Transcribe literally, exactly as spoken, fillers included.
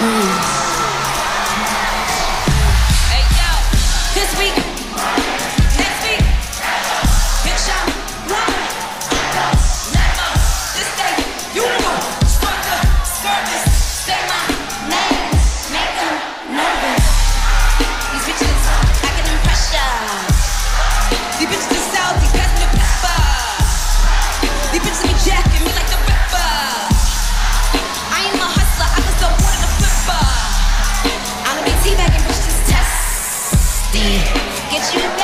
Hey yo, this week, next week, big shot, one, never, this day, you know, start the service, say my name, make them nervous. These bitches packing them pressure. These bitches are salty, pass me the pepper. These bitches be jacking me like the ripper. I am a hustler, I can sell water to flipper. I'm gonna be teabagging, bitch, just testy. Get you back.